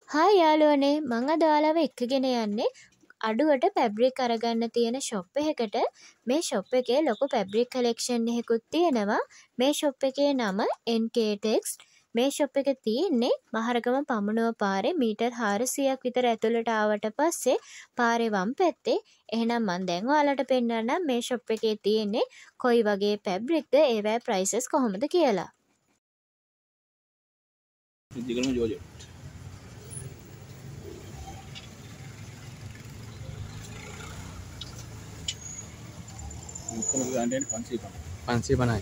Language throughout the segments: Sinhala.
හායි යාළුවනේ මං අද ඔයාලව එක්කගෙන යන්නේ අඩුවට පැබ්‍රික් අරගන්න තියෙන ෂොප් එකකට. මේ ෂොප් එකේ ලොකු පැබ්‍රික් කලෙක්ෂන් එකකුත් තියෙනවා. මේ ෂොප් එකේ නම NK Text. මේ ෂොප් එක තියෙන්නේ මහරගම පමුණුව පාරේ මීටර් 400ක් විතර ඇතුළට ආවට පස්සේ පාරේ වම් පැත්තේ. එහෙනම් මං දැන් ඔයාලට පෙන්නන්නම් මේ ෂොප් එකේ තියෙන්නේ කොයි වගේ පැබ්‍රික්ද ඒවැ ප්‍රයිසස් කොහොමද කියලා. Pansi बनाए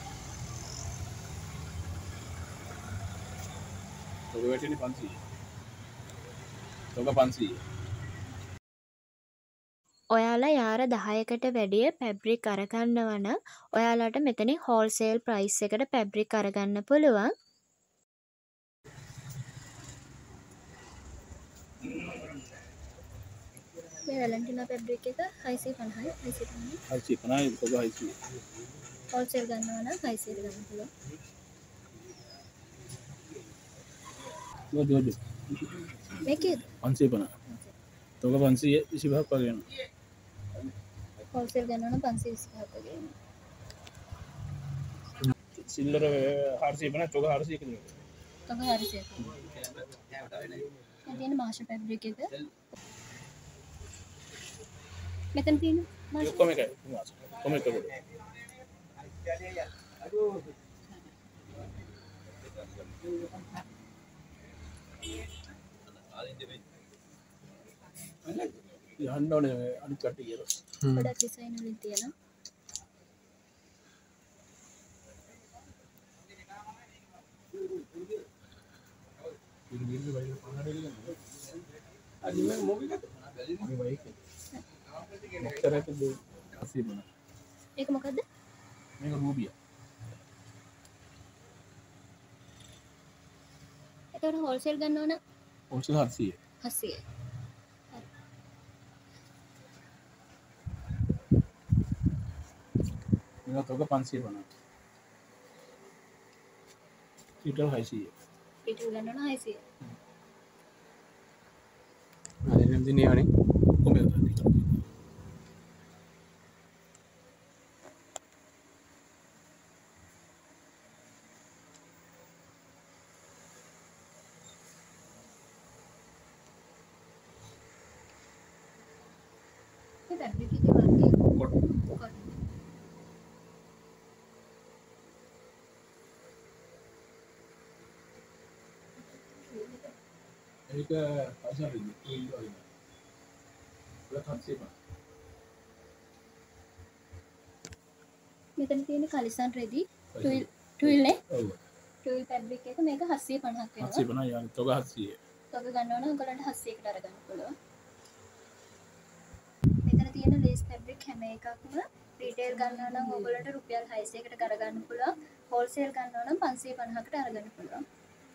ඔයාලා යාර 10කට වැඩිය පැබ්‍රික් අරගන්නවා නම් ඔයාලට මෙතනින් හෝල්සේල් ප්‍රයිස් එකට පැබ්‍රික් අරගන්න පුළුවන්. මේ වැලන්ටිනා පැබ්‍රික් එක 650යි 650යි 650 හෝල්සේල් ගන්නවා නම් 600 ගන්න පුළුවන්. මේකේ 550 තෝක 525ක් වගේ යනවා. හෝල්සේල් ගන්නවා නම් 525ක් වගේ එනවා. සිල්ලර 450 තෝක 400 කියලා. තව 400ක්. මේ තියෙන මාෂ පැබ්‍රික් එක. මෙතන තියෙන මාෂ ඔක්කොම එකයි. ඔක්කොම එක පොඩි. යන්න ඕනේ අනිත් කට්ටිය කියලා. ගොඩක් ඩිසයින් වලින් තියෙනවා. ඒක මොකද්ද? මේක රූබිය. ඒකට හෝල්සේල් ගන්නවා නම් හෝල්සේල් 700. 700. මේක තෝක 550. ඊටල් 600. ඊට ගන්නවා නම් 600. ada yang sini ni ඔක්කොම එකයි. මේ පැබ්‍රික් එකේ වර්ගය කොට්. කොට්. ඒක අසරින් ඊල් වගේ. ඒක 750. මෙතන තියෙන කලිසන් රෙදි ටුයිල් නේ ඔව්. ටුයිල් පැබ්‍රික් එක මේක 750ක් වෙනවා. 750 යන තෝක 700. තොග ගන්නවා නම් ඔයගලන්ට 700කට අරගන්න පුළුවන්. මෙතන තියෙන ලේස් ෆැබ්‍රික් හැම එකක්ම රීටේල් ගන්නවා නම් ඔයගලන්ට රුපියල් 600කට අරගන්න පුළුවන්. හෝල්සේල් ගන්නවා නම් 550කට අරගන්න පුළුවන්.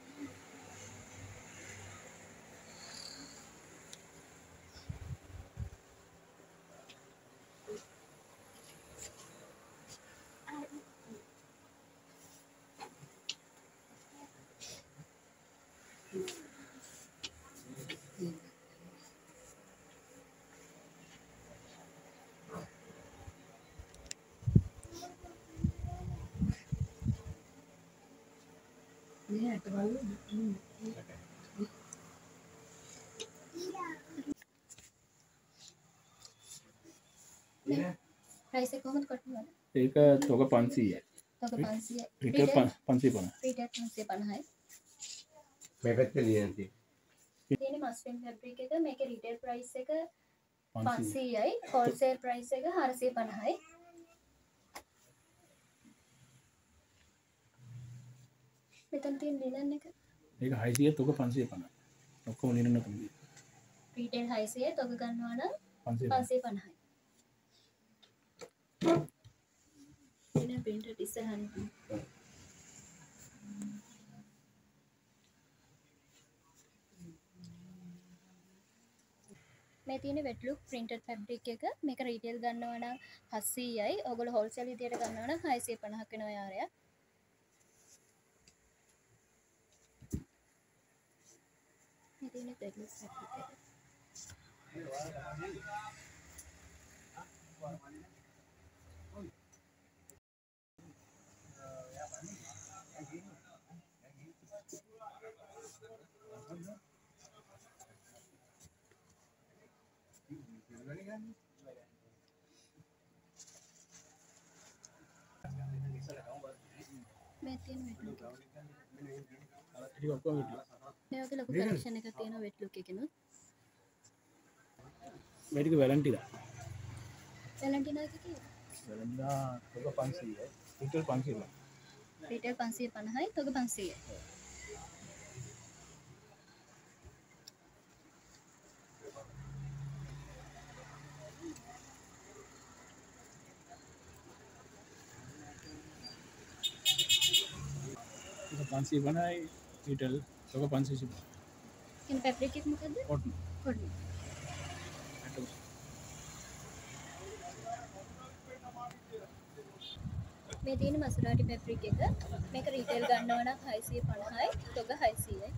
ප්‍රයිස් එක කොහොමද කොටන්නේ? ඒක තෝක 500යි. තොග 500යි. ඊට 550. රීටේල් 550යි. mepet kalian nanti තියෙන මස්ලින් ෆැබ්‍රික් එක මේකේ රීටේල් ප්‍රයිස් එක 500යි හෝල්සේල් ප්‍රයිස් එක 450යි. මෙතන තියෙන ලිනන් එක ඒක 600 තෝක 550. ඔක්කොම නිරන කම්බි. රීටේල් 600යි තොග ගන්නවා නම් 550. 550යි. ලිනන් ප්‍රින්ටර් ඉස්සරහනේ තියෙන්නේ. මේ තියෙන වෙට් ලුක් ප්‍රින්ටඩ් ෆැබ්‍රික් එක මේක රීටේල් ගන්නවා නම් 700යි. ඔයගොල්ලෝ හෝල්සේල් විදියට ගන්නවා නම් 650ක් වෙනවා යාරයක්. මේ තියෙන threadless fabric එක. මේ තියෙන wet look එක. ටික ඔක්කොම විදියට. මේ වගේ ලොකු collection එකක් තියෙනවා wet look එකකිනුත්. මේ ටික වැලන්ටිලා. වැලන්ටිනා එක තියෙනවා. වැලන්ටිලා තොග 500යි. රිටේල් 500යි. රිටේල් 550යි තොග 500යි. ඒක 550යි රිටේල් තොග 550යි. කියන fabric එක මොකද්ද? cotton. cotton. මේ තියෙන මසුරාටි fabric එක මේක රීටේල් ගන්නවා නම් 650යි තොග 600යි.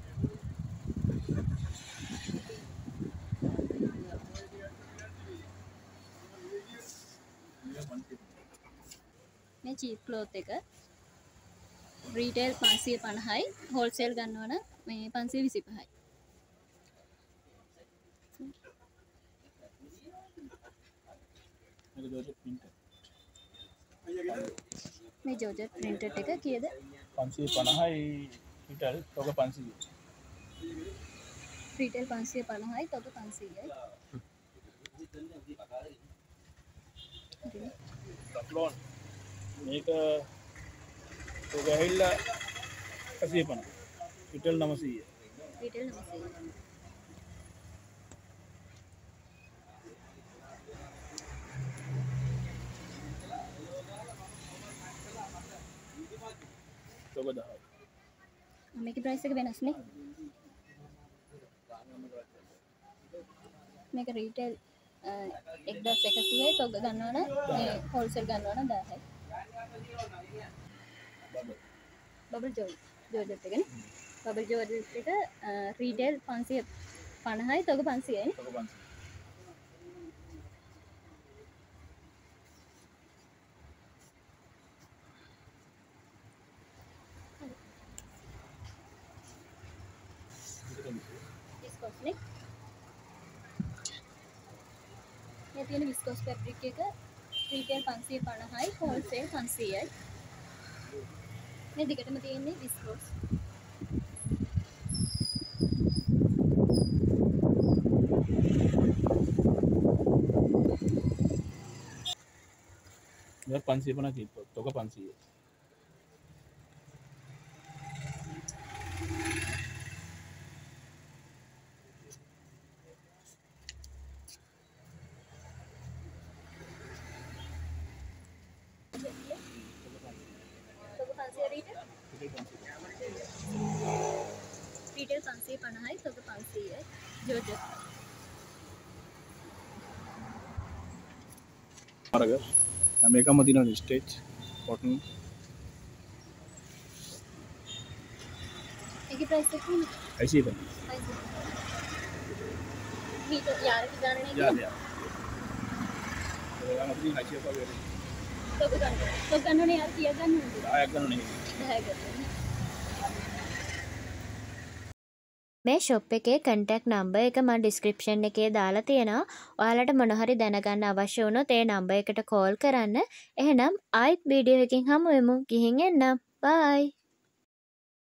මේ cheap cloth එක රීටේල් 550යි හෝල්සේල් ගන්නවා නම් මේ 525යි. මේක ජෝර්ජට් printed. මේ ජෝර්ජට් printed එක කීයද? 550යි රිටේල් තොග 500යි. රීටේල් 550යි තොග 500යි. ටෆ්ලෝන් මේක තොග ඇවිල්ලා 150. රිටේල් 900යි. රීටේල් 900යි. තොග 10යි. මේකේ price එක වෙනස් නේ. මේක රීටේල් 1100යි තොග ගන්නවා නම් මේ හෝල්සේල් ගන්නවා නම් 1000යි. බබල් ජෝර්ජට් එකනේ. බබල් ජෝර්ජට් එක රීටේල් 550යි තොග 500යි නේ. තොග 500. විස්කොස් නේ. මේ තියෙන විස්කොස් fabric එක රීටේල් 550යි හෝල්සේල් 500යි. මේ දිගටම තියෙන්නේ විස්කොස්. මේක 550 කිව්ව තොග 500යි. තොග 500 රීටේල්. රීටේල් 550යි තොග 500යි. ජෝර්ජට්. අරග මේකම තියෙනවා ස්ටිච් cotton. ඒකේ price එක කොහොමද? 650. මීට යාරක ගන්න නේ. යා යා. ඒක ගන්න තියෙන 650 වෙන්නේ. තොග ගන්න. තොග ගන්නනේ යාර කීයක් ගන්න ඕනද? 10ක් ගන්න නේ. 10 ගන්න. මේ ෂොප් එකේ කන්ටැක්ට් නම්බර් එක මම ඩිස්ක්‍රිප්ෂන් එකේ දාලා තියෙනවා. ඔයාලට මොන හරි දැනගන්න අවශ්‍ය වුණොත් ඒ නම්බර් එකට කෝල් කරන්න. එහෙනම් ආයිත් වීඩියෝ එකකින් හමු වෙමු. ගිහින් එන්නම්. බයි.